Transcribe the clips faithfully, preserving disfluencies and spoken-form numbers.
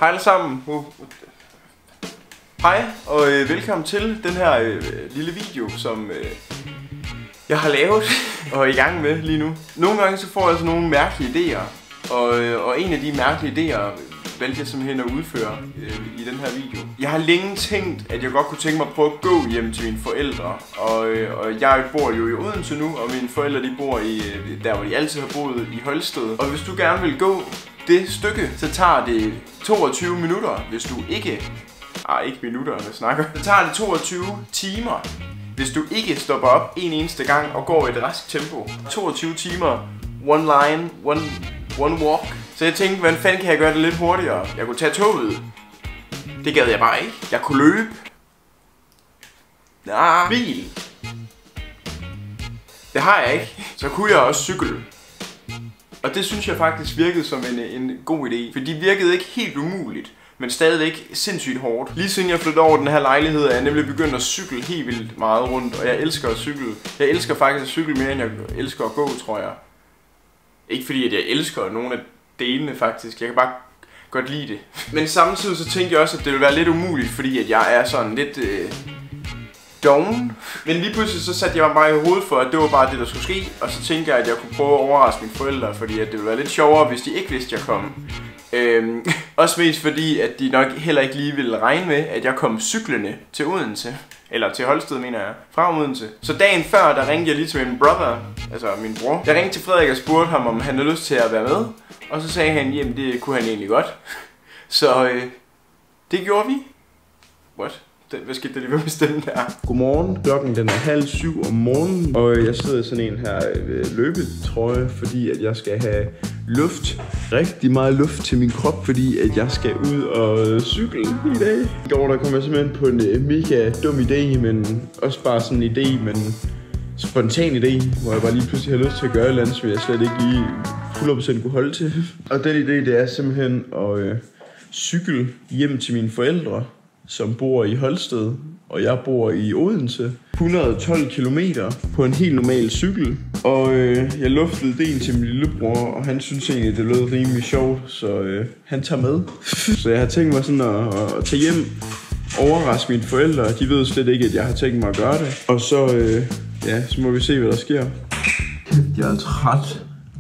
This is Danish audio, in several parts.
Hej alle sammen. Hej og øh, velkommen til den her øh, lille video, som øh, jeg har lavet og er i gang med lige nu. Nogle gange så får jeg altså nogle mærkelige idéer, og, øh, og en af de mærkelige idéer valgte jeg simpelthen at udføre øh, i den her video. Jeg har længe tænkt, at jeg godt kunne tænke mig at prøve at gå hjem til mine forældre, og, øh, og jeg bor jo i Odense nu, og mine forældre de bor i der, hvor de altid har boet, i Holsted. Og hvis du gerne vil gå det stykke, så tager det toogtyve minutter, hvis du ikke... Ah, ikke minutter, jeg snakker. Så tager det toogtyve timer, hvis du ikke stopper op en eneste gang og går i et rask tempo. toogtyve timer, one line, one, one walk. Så jeg tænkte, hvordan fanden kan jeg gøre det lidt hurtigere? Jeg kunne tage toget. Det gad jeg bare ikke. Jeg kunne løbe. Nej, bil. Det har jeg ikke. Så kunne jeg også cykle. Og det synes jeg faktisk virkede som en, en god idé. For de virkede ikke helt umuligt, men stadigvæk sindssygt hårdt. Lige siden jeg flyttede over den her lejlighed, er jeg nemlig begyndt at cykle helt vildt meget rundt. Og jeg elsker at cykle. Jeg elsker faktisk at cykle mere, end jeg elsker at gå, tror jeg. Ikke fordi, at jeg elsker nogle af delene faktisk. Jeg kan bare godt lide det. Men samtidig så tænkte jeg også, at det ville være lidt umuligt, fordi at jeg er sådan lidt... Øh doven. Men lige pludselig så satte jeg mig bare i hovedet for, at det var bare det, der skulle ske. Og så tænkte jeg, at jeg kunne prøve at overraske mine forældre, fordi at det ville være lidt sjovere, hvis de ikke vidste, at jeg kom. Øhm, også mest fordi, at de nok heller ikke lige ville regne med, at jeg kom cyklende til Odense. Eller til Holsted, mener jeg. Fra Odense. Så dagen før, der ringte jeg lige til min brother, altså min bror. Jeg ringte til Frederik og spurgte ham, om han havde lyst til at være med. Og så sagde han, jamen det kunne han egentlig godt. Så øh, det gjorde vi. What? Hvad skete der lige ved med stemmen der? Godmorgen. Klokken den er halv syv om morgenen. Og jeg sidder i sådan en her øh, løbetrøje, fordi at jeg skal have luft. Rigtig meget luft til min krop, fordi at jeg skal ud og øh, cykle i dag. I går der kom jeg simpelthen på en øh, mega dum idé, men også bare sådan en idé, men spontan idé, hvor jeg bare lige pludselig har lyst til at gøre et eller andet, som jeg slet ikke lige hundrede procent kunne holde til. Og den idé, det er simpelthen at øh, cykle hjem til mine forældre, som bor i Holsted, og jeg bor i Odense. et hundrede og tolv kilometer på en helt normal cykel. Og øh, jeg luftede idéen til min lillebror, og han synes egentlig, det lød rimelig sjovt, så øh, han tager med. Så jeg har tænkt mig sådan at, at tage hjem, overraske mine forældre. De ved slet ikke, at jeg har tænkt mig at gøre det. Og så, øh, ja, så må vi se, hvad der sker. Jeg er træt.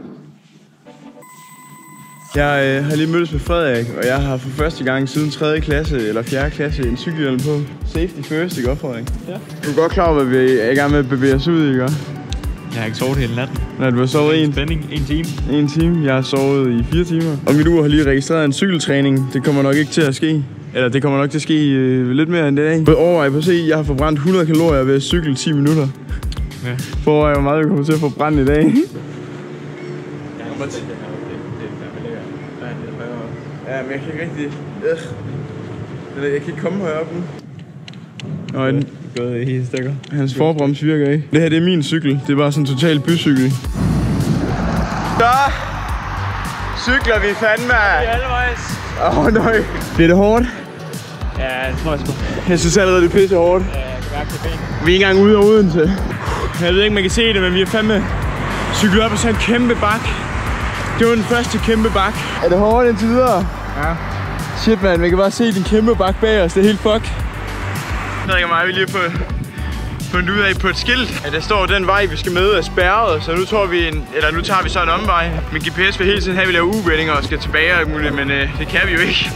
Jeg øh, har lige mødtes med Frederik, og jeg har for første gang siden tredje klasse eller fjerde klasse en cykelhjelm på. Safety first, ikke også, Frederik? Ja. Du er godt klar over, hvad vi er i gang med at bevæge os ud, ikke også? Jeg har ikke sovet hele natten. Nej, du har sovet en... Spænding, en time. En time. Jeg har sovet i fire timer. Og mit ur har lige registreret en cykeltræning. Det kommer nok ikke til at ske. Eller det kommer nok til at ske øh, lidt mere end det dag. Overvej på at se, jeg har forbrændt hundrede kalorier ved at cykle ti minutter. Ja. Overvej, hvor meget jeg kommer til at forbrænde i dag. Jeg kommer til... Ja, men jeg kan ikke rigtig... Øh. Jeg kan ikke komme heroppe nu. Og den gået i stykker. Hans forbrems virker ikke. Det her, det er min cykel. Det er bare sådan en total bycykel. Så cykler vi fandme. Halvvejs. Åh, oh, nøj. Bliver det hårdt? Ja, det tror jeg sgu. Jeg synes allerede, det er pisse hårdt. Ja, jeg kan mærke det ben. Vi er ikke engang ude af Odense. Jeg ved ikke, man kan se det, men vi er fandme cyklet op på sådan en kæmpe bak. Det var den første kæmpe bak. Er det hårdt indtil videre? Ja. Shit, man, vi kan bare se den kæmpe bak bag os. Det er helt fuck. Frederik og mig, vi lige har fundet ud af på et skilt, at der står, at den vej, vi skal med, er spærret. Så nu tager vi en, eller nu tager vi så en omvej. Min G P S vil hele tiden have, at vi laver U-vendinger og skal tilbage og alt muligt, men øh, det kan vi jo ikke.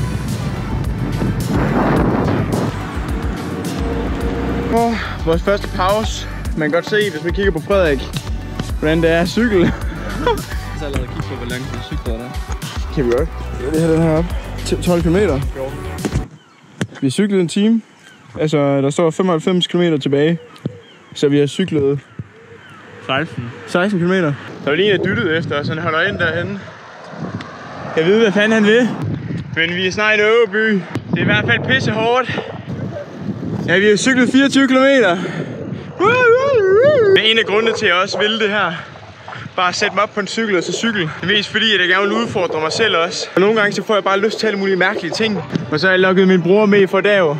Oh, vores første pause. Man kan godt se, hvis man kigger på Frederik, hvordan det er at cykle. Jeg har allerede kigget på, hvor langt du cykler der. Kan vi godt. Det her den her op. tolv kilometer. Vi har cyklet en time. Altså, der står femoghalvfems kilometer tilbage. Så vi har cyklet... seksten. seksten kilometer. Der var lige en, der dyttede efter os, så han holder ind derhenne. Jeg ved, hvad fanden han vil. Men vi er snart i Åby. Det er i hvert fald pisse hårdt. Ja, vi har cyklet fireogtyve kilometer. Det er en af grundene til, at jeg også vil det her. Bare sætte mig op på en cykel og så cykel. Det er mest fordi, at jeg gerne vil udfordre mig selv også. Og nogle gange så får jeg bare lyst til alle mulige mærkelige ting. Og så har jeg lukket min bror med for dag.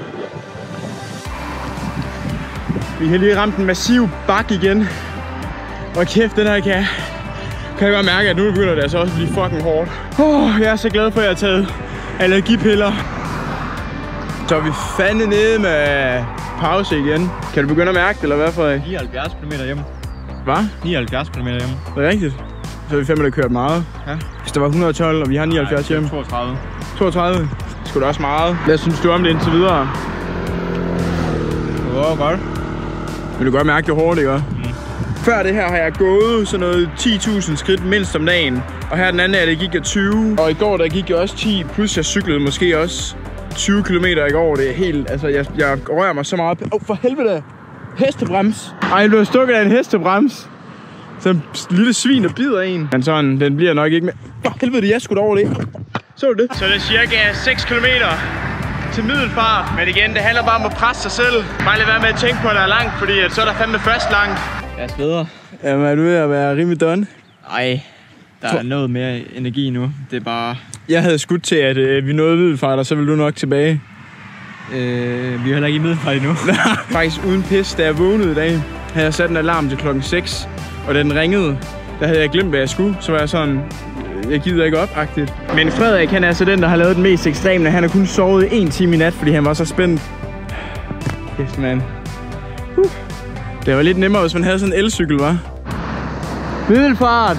Vi har lige ramt en massiv bak igen. Og kæft, den her kan, kan jeg bare mærke, at nu begynder det altså også at blive fucking hårdt. Oh, jeg er så glad for, at jeg har taget allergipiller. Så er vi fandme nede med pause igen. Kan du begynde at mærke det, eller hvad, Frederik? nioghalvfjerds kilometer hjem. Hvad? nioghalvfjerds kilometer hjem. Det er rigtigt. Så er vi fandme, der kørt meget. Ja. Hvis der var et hundrede og tolv, og vi har nioghalvfjerds hjem. toogtredive. toogtredive. Det skulle da også meget. Hvad synes du om det indtil videre? Det var godt. Vil du godt mærke det hårdt, ikke? Mm. Før det her har jeg gået sådan noget ti tusind skridt mindst om dagen. Og her den anden af det gik jeg tyve. Og i går der gik jeg også ti, plus jeg cyklede måske også tyve kilometer i går. Det er helt, altså jeg, jeg rører mig så meget. Åh, oh, for helvede! Hestebrems! Ej, jeg blev stukket af en hestebrems. Så en lille svin, der bider en. Men sådan, den bliver nok ikke med. For helvede, jeg skulle over det. Så du det? Så det er cirka seks kilometer til Middelfart. Men igen, det handler bare om at presse sig selv. Bare lade være med at tænke på, at der er langt, fordi at så er der fandme først langt. Jeg sveder. Jamen, er du ved at være rimelig done? Ej, der er noget mere energi nu. Det er bare... Jeg havde skudt til, at øh, vi nåede Middelfart, og så vil du nok tilbage. Øh, vi er heller ikke i Middelfart endnu. Faktisk uden pis, da jeg vågnede i dag, havde jeg sat en alarm til klokken seks. Og da den ringede, der havde jeg glemt, hvad jeg skulle. Så var jeg sådan, jeg gider ikke op-agtigt. Men Frederik, han er altså den, der har lavet den mest ekstreme. Han har kun sovet en time i nat, fordi han var så spændt. Kæft, mand. Uh. Det var lidt nemmere, hvis man havde sådan en elcykel, hva'? Middelfart!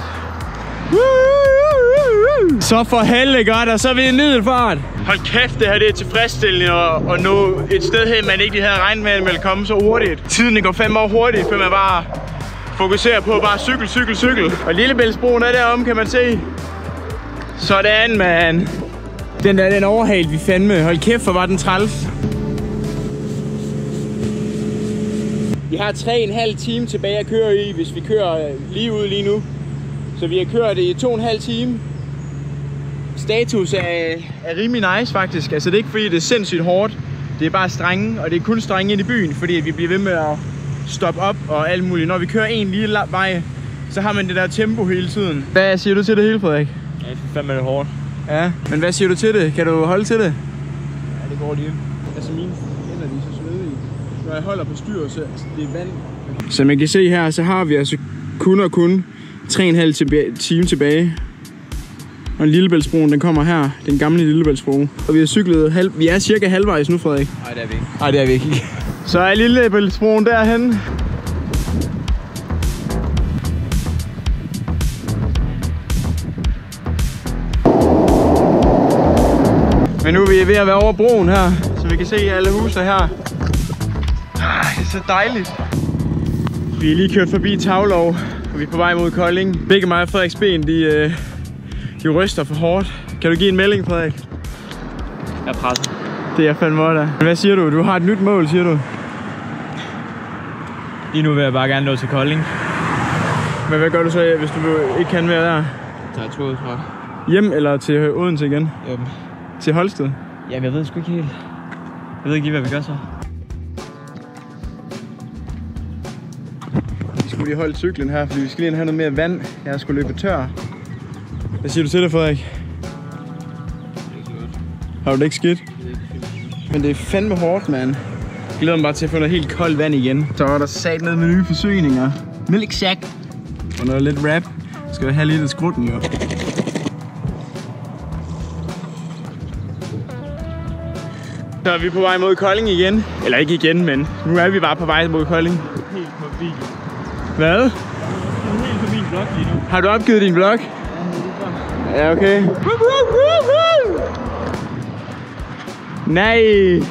Så for helvede godt, og så er vi i Middelfart. Hold kæft, det her det er tilfredsstillende at, at nå et sted hen, man ikke lige havde regnet med, at man ville komme så hurtigt. Tiden går fem år hurtigt, før man bare fokuserer på bare cykel, cykel, cykel. Og Lillebæltsbroen er deromme, kan man se. Sådan, man. Den der, den overhalte vi fandme. Hold kæft, hvor var den træls. Vi har tre og en halv time tilbage at køre i, hvis vi kører lige ud lige nu. Så vi har kørt i to og en halv time. Status er, er rimelig nice faktisk. Altså det er ikke fordi det er sindssygt hårdt. Det er bare strenge, og det er kun strenge ind i byen, fordi vi bliver ved med at stoppe op og alt muligt. Når vi kører en lille vej, så har man det der tempo hele tiden. Hvad siger du til det hele, Frederik? Ja, det er fandme lidt hårdt. Ja, men hvad siger du til det? Kan du holde til det? Ja, det går lige. Altså mine hænder, de er så svedige. Når jeg holder på styr, så altså, det er vand. Som man kan se her, så har vi altså kun og kun tre og en halv time tilbage. Og Lillebæltsbroen, den kommer her. Den gamle Lillebæltsbro. Og vi har cyklet halv... Vi er cirka halvvejs nu, Frederik. Nej, det er vi ikke. Nej, det er vi ikke. Så er Lillebæltsbroen derhen. Men nu er vi ved at være over broen her, så vi kan se alle husene her. Det er så dejligt. Vi er lige kørt forbi Tavlov, og vi er på vej mod Kolding. Begge mig og Frederiks ben, de, de ryster for hårdt. Kan du give en melding, Frederik? Jeg er presset. Det er fandme der. Hvad siger du? Du har et nyt mål, siger du? Lige nu vil jeg bare gerne nå til Kolding. Men hvad gør du så, hvis du ikke kan mere der? Der er toget fra. Hjem eller til Odense igen? Hjem. Til Holsted? Jamen, jeg ved sgu ikke helt. Jeg ved ikke lige, hvad vi gør så. Vi skulle lige holde cyklen her, fordi vi skal lige have noget mere vand. Jeg skulle løbe tør. Hvad siger du til det, Frederik? Har du det ikke skidt? Men det er fandme hårdt, mand. Jeg glæder mig bare til at få noget helt koldt vand igen. Så er der sat ned med nye forsyninger. Milkshake. Og noget lidt rap. Skal vi have lidt af skrutten, jo. Så er vi på vej mod Kolding igen. Eller ikke igen, men nu er vi bare på vej mod Kolding. Helt på video. Hvad? Jeg er helt på min blog lige nu. Har du opgivet din blog? Ja, okay. Nej.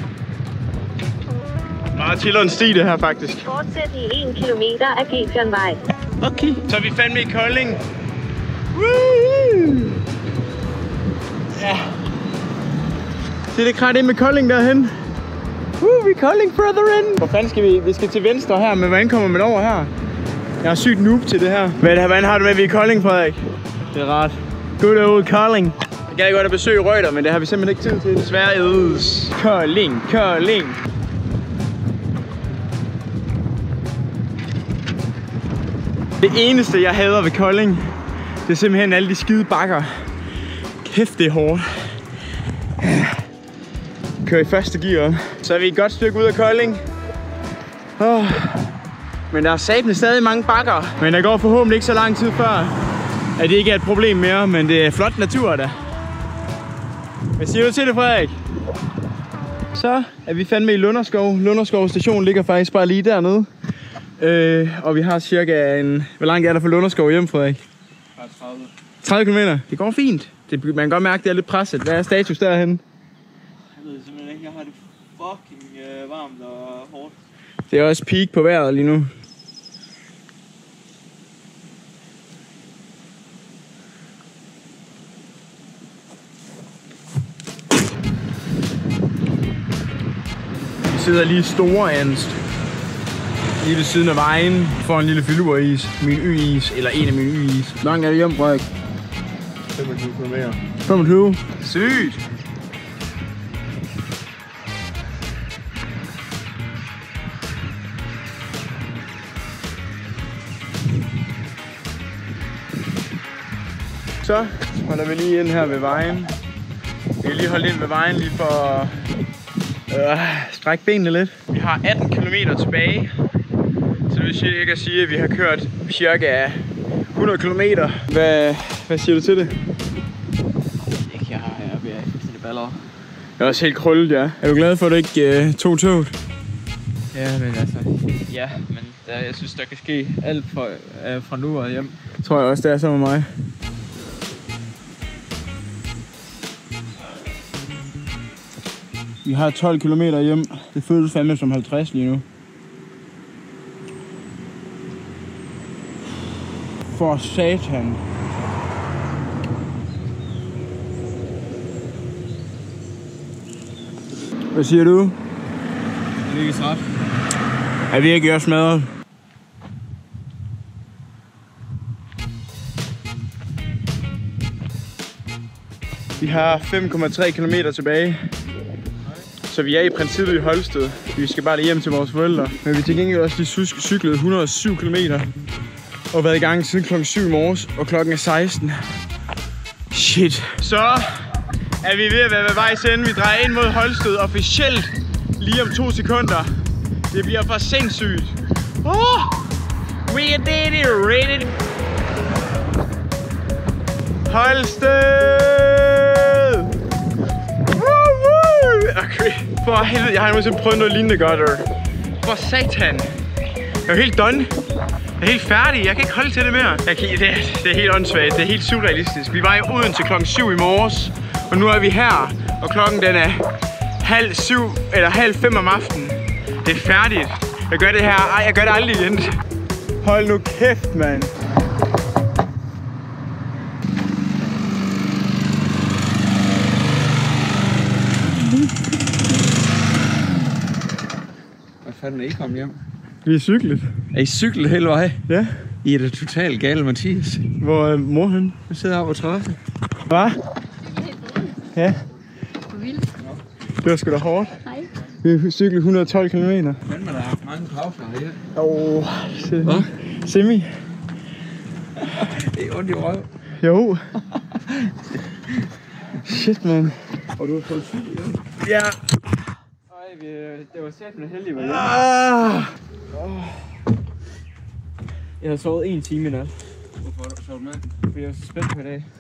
Meget chilleren sti det her faktisk. Fortsæt i en kilometer af Gefion-vej. Okay. Så er vi fandme i Kolding. Woo! Ja. Se det krat ind med Kolding derhen. Uh, vi er Kolding, brethren. Hvor fanden skal vi? Vi skal til venstre her, men hvordan kommer man over her? Jeg er sygt noob til det her. Men hvordan har du med, at vi er i Kolding, Frederik? Det er rart. Good old Kolding. Jeg gad godt at besøge Røgter, men det har vi simpelthen ikke tid til. Desværre ødes. Kolding, Kolding. Det eneste, jeg hader ved Kolding, det er simpelthen alle de skide bakker. Kæft, det er hårdt. Kører i første gear. Så er vi et godt stykke ud af Kolding. Oh. Men der er satme stadig mange bakker. Men der går forhåbentlig ikke så lang tid før, at det ikke er et problem mere. Men det er flot natur, der. Hvad siger du til det, Frederik? Så er vi fandme i Lunderskov. Lunderskov station ligger faktisk bare lige dernede. Øh, og vi har cirka en... Hvor langt er der fra Lunderskov hjem, Frederik? tredive. tredive kilometer. Det går fint. Det, man kan godt mærke, det er lidt presset. Hvad er status derhenne? Jeg ved simpelthen ikke. Jeg har det fucking øh, varmt og hårdt. Det er også peak på vejret lige nu. Vi sidder lige i Store Anst. Lige ved siden af vejen. For en lille fyldeborg-is. Min y-is. Eller en af mine y-is. Hvor langt er det hjem, Frederik? femogtyve kilometer. femogtyve. Sygt! Så holder vi lige ind her ved vejen. Vi kan lige holde ind ved vejen lige for at øh, strække benene lidt. Vi har atten kilometer tilbage. Så det vil sige, jeg kan sige, at vi har kørt cirka hundrede kilometer. Hvad, hvad siger du til det? Ikke, jeg har jeg er ved at fuldstændig baller. Jeg er også helt krøllet, ja. Er du glad for, at du ikke uh, tog toget? Ja, men altså... Ja, men der, jeg synes, der kan ske alt fra, øh, fra nu og hjem. Tror jeg også, det er så med mig. Vi har tolv kilometer hjem. Det føles fandme som halvtreds lige nu. For satan. Hvad siger du? Det er ikke ret. Er vi ikke også smadret? Vi har fem komma tre kilometer tilbage. Så vi er i princippet i Holsted. Vi skal bare lige hjem til vores forældre. Men vi til gengæld også lige cyklet et hundrede og syv kilometer. Og været i gang siden klokken syv i morges. Og klokken er seksten. Shit. Så er vi ved at være ved vejs ende. Vi drejer ind mod Holsted officielt lige om to sekunder. Det bliver for sindssygt. Oh, we did it, ready. Holsted! Okay. For helvede, jeg har nu simpelthen prøvet noget lignende godt. For satan. Jeg er helt done. Jeg er helt færdig. Jeg kan ikke holde til det mere. Jeg kan, det, er, det er helt åndssvagt. Det er helt surrealistisk. Vi var i Odense klokken syv i morges. Og nu er vi her. Og klokken den er halv syv eller halv fem om aftenen. Det er færdigt. Jeg gør det her. Ej, jeg gør det aldrig igen. Hold nu kæft, mand. Hvad fanden er I kommet hjem? Vi er cyklet. Er I cyklet hele vej? Ja. I er da totalt gale, Mathias. Hvor er mor hen? Jeg sidder oppe på terrassen. Hvad? Ja. Hvor vildt. Det var sgu da hårdt. Hej. Vi har cyklet et hundrede og tolv kilometer. Men man har haft mange pauser her. Åh, oh, Hvad? semi. Det er ondt i røv. Jo. Shit, man. Og du har fået cykel igen? Ja. Ej, vi, det var satme heldigt, var jeg. Ah. Jeg har sovet en time i nat. Hvorfor har du sovet med? Fordi jeg var så spændt på i dag.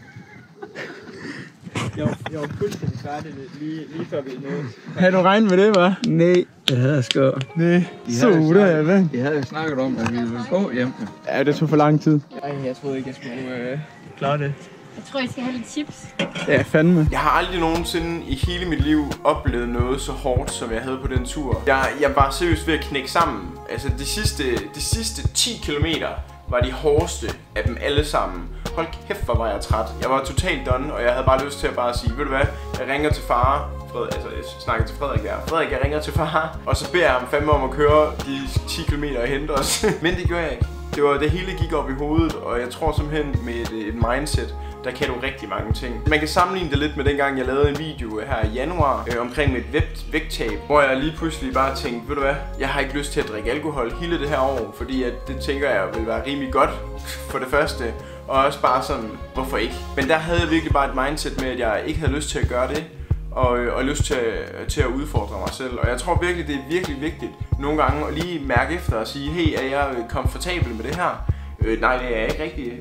Jeg var, jeg var fuldstændig færdig lige, lige før vi nåede. Havde du regnet med det, hva'? Nej, det havde jeg sgu. Nej. Så der er hvad? Vi havde jo snakket om, at vi ville gå hjem. Ja, det tog for lang tid. Ej, jeg troede ikke, jeg skulle øh, klare det. Jeg tror, I skal have lidt chips. Ja, fandme. Jeg har aldrig nogensinde i hele mit liv oplevet noget så hårdt, som jeg havde på den tur. Jeg, jeg var seriøst ved at knække sammen. Altså, de sidste, de sidste ti kilometer var de hårdeste af dem alle sammen. Hold kæft, hvor var jeg træt. Jeg var totalt done, og jeg havde bare lyst til at bare sige, ved du hvad, jeg ringer til far. Fred, altså, jeg snakker til Frederik der. Frederik, jeg ringer til far. Og så beder jeg ham fandme om at køre de ti kilometer og hente os. Men det gjorde jeg ikke. Det var det hele gik op i hovedet, og jeg tror simpelthen med et, et mindset, der kan du rigtig mange ting. Man kan sammenligne det lidt med dengang jeg lavede en video her i januar øh, omkring mit vægt, vægttab, hvor jeg lige pludselig bare tænkte, ved du hvad, jeg har ikke lyst til at drikke alkohol hele det her år, fordi at det tænker jeg vil være rimelig godt for det første, og også bare sådan, hvorfor ikke? Men der havde jeg virkelig bare et mindset med, at jeg ikke havde lyst til at gøre det, og, og lyst til, til at udfordre mig selv. Og jeg tror virkelig, det er virkelig vigtigt nogle gange at lige mærke efter og sige, hey, er jeg komfortabel med det her? Øh, nej, det er jeg ikke rigtig.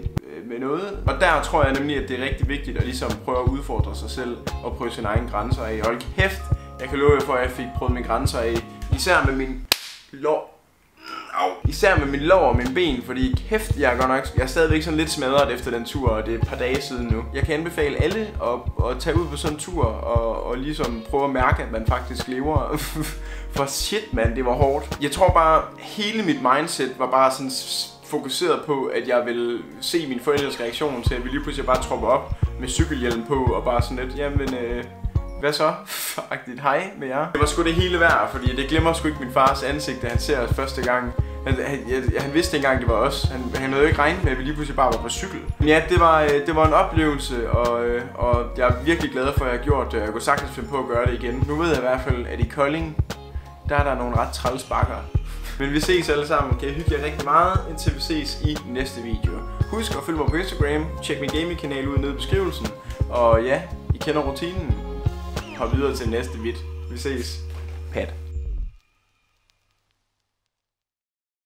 med noget. Og der tror jeg nemlig, at det er rigtig vigtigt at ligesom prøve at udfordre sig selv og prøve sine egne grænser af. Hold kæft, jeg kan love jer for, at jeg fik prøvet mine grænser af. Især med min lår. Au. Især med min lår og mine ben, fordi kæft, jeg er godt nok, jeg er stadigvæk sådan lidt smadret efter den tur, og det er et par dage siden nu. Jeg kan anbefale alle at, at tage ud på sådan en tur og, og ligesom prøve at mærke, at man faktisk lever. For shit, man, det var hårdt. Jeg tror bare, hele mit mindset var bare sådan fokuseret på, at jeg ville se min forældres reaktion til, at vi lige pludselig bare tropper op med cykelhjelm på, og bare sådan lidt, jamen, øh, hvad så? Faktisk hej med jer. Det var sgu det hele værd, fordi det glemmer sgu ikke min fars ansigt, da han ser os første gang. Han, han, han vidste ikke engang, det var os. Han, han havde jo ikke regnet med, at vi lige pludselig bare var på cykel. Men ja, det var, det var en oplevelse, og, og jeg er virkelig glad for, at jeg har gjort det. Jeg kunne sagtens finde på at gøre det igen. Nu ved jeg i hvert fald, at i Kolding, der er der nogle ret træls bakker. Men vi ses alle sammen. Kan I hygge jer rigtig meget, indtil vi ses i næste video. Husk at følge mig på Instagram. Tjek min gaming-kanal ud nede i beskrivelsen. Og ja, I kender rutinen. Hop videre til næste vid. Vi ses. Pat.